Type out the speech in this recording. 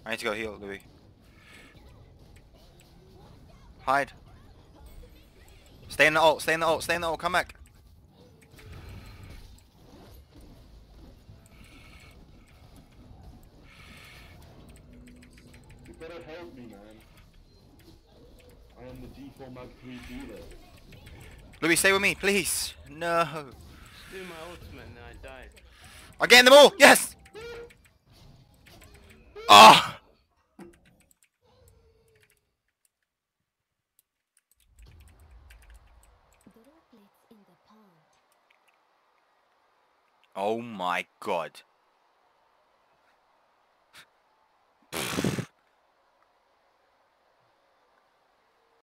I need to go heal, Louis. Hide. Stay in the ult, stay in the ult, stay in the ult, come back. You better help me, man. I am the G4 Mag 3 dealer. Louis, stay with me, please. No. Do my ultimate and then I died. I'm getting them all, yes! Ah! Oh my god.